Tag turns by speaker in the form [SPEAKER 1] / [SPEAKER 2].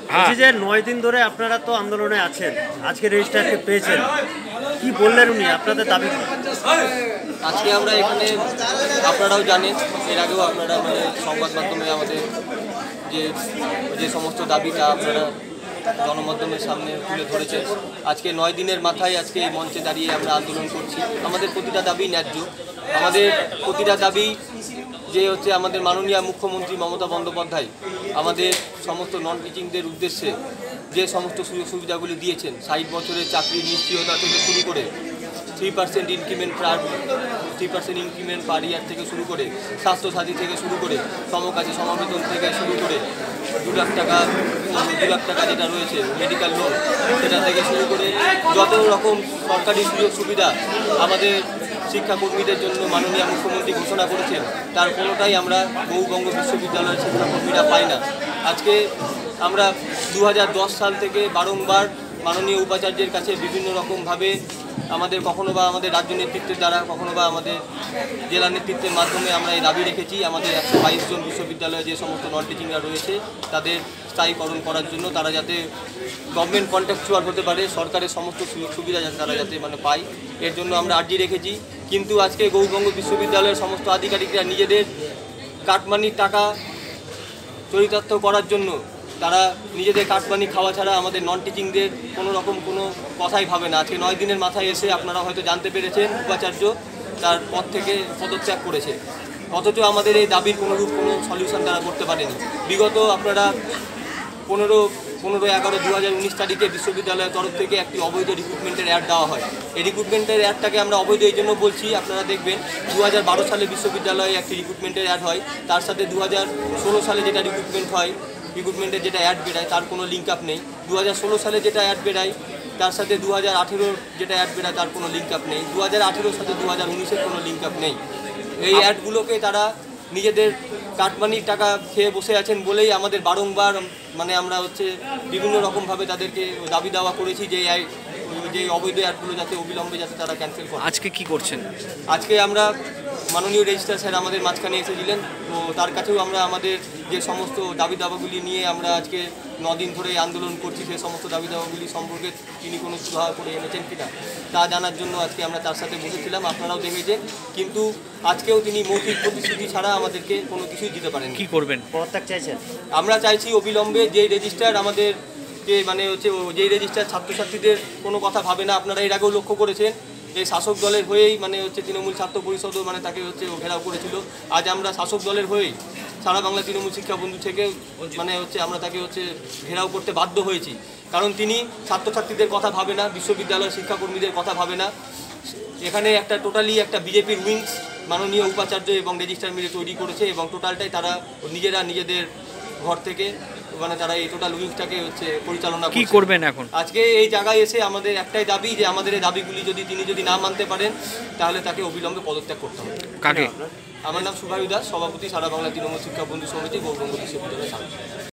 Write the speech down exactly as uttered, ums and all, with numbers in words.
[SPEAKER 1] বলছি যে নয় দিন ধরে আপনারা তো আন্দোলনে আছেন, আজকে রেজিস্ট্রারকে পেয়েছেন, কি বললেন উনি আপনাদের দাবি?
[SPEAKER 2] আজকে আমরা এখানে আপনারাও জানেন, এর আগেও আপনারা মানে সংবাদ মাধ্যমে আমাদের যে যে সমস্ত দাবিটা আপনারা গণমাধ্যমের সামনে তুলে ধরেছেন। আজকে নয় দিনের মাথায় আজকে এই মঞ্চে দাঁড়িয়ে আমরা আন্দোলন করছি। আমাদের প্রতিটা দাবি ন্যায্য, আমাদের প্রতিটা দাবি যে হচ্ছে আমাদের মাননীয় মুখ্যমন্ত্রী মমতা বন্দ্যোপাধ্যায় আমাদের সমস্ত নন টিচিংদের উদ্দেশ্যে যে সমস্ত সুযোগ সুবিধাগুলি দিয়েছেন, ষাট বছরের চাকরি নিশ্চয়তা থেকে শুরু করে three percent increment per three percent increment per year থেকে শুরু করে স্বাস্থ্যসাথী থেকে শুরু করে সমকাজী সমাবেদন থেকে শুরু করে দু লাখ টাকা দু লাখ টাকা যেটা রয়েছে মেডিকেল লোন, সেটা থেকে শুরু করে যত রকম সরকারি সুযোগ সুবিধা আমাদের শিক্ষাকর্মীদের জন্য মাননীয় মুখ্যমন্ত্রী ঘোষণা করেছেন, তার কোনোটাই আমরা গৌবঙ্গ বিশ্ববিদ্যালয়ের শিক্ষাকর্মীরা পাই না। আজকে আমরা দু হাজার দশ সাল থেকে বারংবার মাননীয় উপাচার্যের কাছে বিভিন্ন রকমভাবে আমাদের কখনো বা আমাদের রাজ্য নেতৃত্বের দ্বারা, কখনো বা আমাদের জেলা নেতৃত্বের মাধ্যমে আমরা এই দাবি রেখেছি আমাদের একশো বাইশ জন বিশ্ববিদ্যালয়ে যে সমস্ত নন টিচিংরা রয়েছে তাদের স্থায়ীকরণ করার জন্য, তারা যাতে গভর্নমেন্ট কন্ট্রাকচুয়াল হতে পারে, সরকারের সমস্ত সুযোগ সুবিধা যাতে তারা যাতে মানে পায়, এর জন্য আমরা আর্জি রেখেছি। কিন্তু আজকে গৌবঙ্গ বিশ্ববিদ্যালয়ের সমস্ত আধিকারিকরা নিজেদের কাটমানির টাকা চরিতার্থ করার জন্য তারা নিজেদের কাটমানি খাওয়া ছাড়া আমাদের নন টিচিংদের কোনো রকম কোনো কথাই ভাবে না। আজকে নয় দিনের মাথায় এসে আপনারা হয়তো জানতে পেরেছেন উপাচার্য তার পদ থেকে পদত্যাগ করেছে, অথচ আমাদের এই দাবির কোনোরূপ কোনো সলিউশন তারা করতে পারেনি। বিগত আপনারা পনেরো পনেরো এগারো দু হাজার উনিশ তারিখে বিশ্ববিদ্যালয়ের তরফ থেকে একটি অবৈধ রিক্রুটমেন্টের অ্যাড দেওয়া হয়। এই রিক্রুটমেন্টের অ্যাডটাকে আমরা অবৈধ এই জন্য বলছি, আপনারা দেখবেন দু হাজার বারো সালে বিশ্ববিদ্যালয়ে একটি রিক্রুটমেন্টের অ্যাড হয়, তার সাথে দু হাজার ষোলো সালে যেটা রিক্রুটমেন্ট হয় রিক্রুটমেন্টের যেটা অ্যাড বেরায় তার কোনো লিঙ্ক আপ নেই। দু হাজার ষোলো সালে যেটা অ্যাড বেরায় তার সাথে দু হাজার আঠেরোর যেটা অ্যাড বেরায় তার কোনো লিঙ্ক আপ নেই। দু হাজার আঠেরোর সাথে দু হাজার উনিশের কোনো লিঙ্ক আপ নেই। এই অ্যাডগুলোকে তারা নিজেদের কাটমানির টাকা খেয়ে বসে আছেন বলেই আমাদের বারংবার মানে আমরা হচ্ছে বিভিন্ন রকমভাবে তাদেরকে দাবি দাওয়া করেছি যে যে অবৈধ অ্যাডগুলো যাতে অবিলম্বে যাতে তারা ক্যান্সেল করে।
[SPEAKER 1] আজকে কি করছেন?
[SPEAKER 2] আজকে আমরা মাননীয় রেজিস্ট্রার স্যার আমাদের মাঝখানে এসেছিলেন, তো তার কাছেও আমরা আমাদের যে সমস্ত দাবি দাবাগুলি নিয়ে আমরা আজকে নদিন ধরে আন্দোলন করছি সেই সমস্ত দাবি দাবাগুলি সম্পর্কে তিনি কোনো সুধার করে এনেছেন কিনা তা জানার জন্য আজকে আমরা তার সাথে বসেছিলাম, আপনারাও দেখেছেন। কিন্তু আজকেও তিনি মৌখিক প্রতিশ্রুতি ছাড়া আমাদেরকে কোনো কিছুই দিতে পারেন।
[SPEAKER 1] কি করবেন? পদত্যাগ চাইছেন?
[SPEAKER 2] আমরা চাইছি অবিলম্বে যেই রেজিস্ট্রার আমাদের যে মানে হচ্ছে যেই রেজিস্ট্রার ছাত্রছাত্রীদের কোনো কথা ভাবে না, আপনারা এর আগেও লক্ষ্য করেছেন এই শাসক দলের হয়েই মানে হচ্ছে তৃণমূল ছাত্র পরিষদও মানে তাকে হচ্ছে ঘেরাও করেছিল। আজ আমরা শাসক দলের হয়েই সারা বাংলা তৃণমূল শিক্ষা বন্ধু থেকে মানে হচ্ছে আমরা তাকে হচ্ছে ঘেরাও করতে বাধ্য হয়েছি, কারণ তিনি ছাত্রছাত্রীদের কথা ভাবে না, বিশ্ববিদ্যালয়ের শিক্ষাকর্মীদের কথা ভাবে না। এখানে একটা টোটালি একটা বিজেপির উইংস মাননীয় উপাচার্য এবং রেজিস্ট্রার মিলে তৈরি করেছে এবং টোটালটাই তারা নিজেরা নিজেদের ঘর থেকে মানে তারা এই টোটাল উইংসটাকে হচ্ছে পরিচালনা করছে।
[SPEAKER 1] কি করবেন এখন?
[SPEAKER 2] আজকে এই জায়গায় এসে আমাদের একটাই দাবি যে আমাদের এই দাবিগুলি যদি তিনি যদি না মানতে পারেন তাহলে তাকে অবিলম্বে পদত্যাগ করতে হবে।
[SPEAKER 1] কাকে?
[SPEAKER 2] আমার নাম সুভায়ু দাস, সভাপতি সারা বাংলা তৃণমূল শিক্ষা বন্ধু সমিতি গৌবঙ্গ বিশ্ববিদ্যালয়।